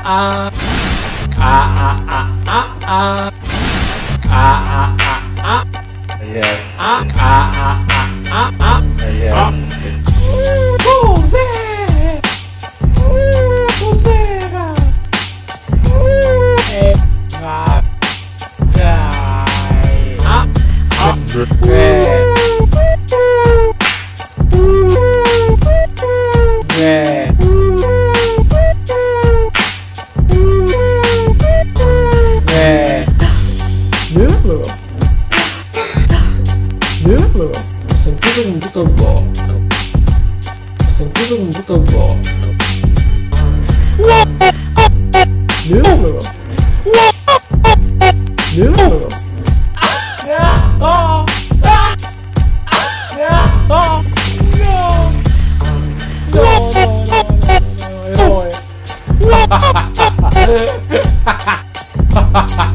Yes. Yes. Cos'era? Ho sentito un butto al botto. Ho sentito un butto al botto. Dimmelo. Dimmelo. No. Eroe.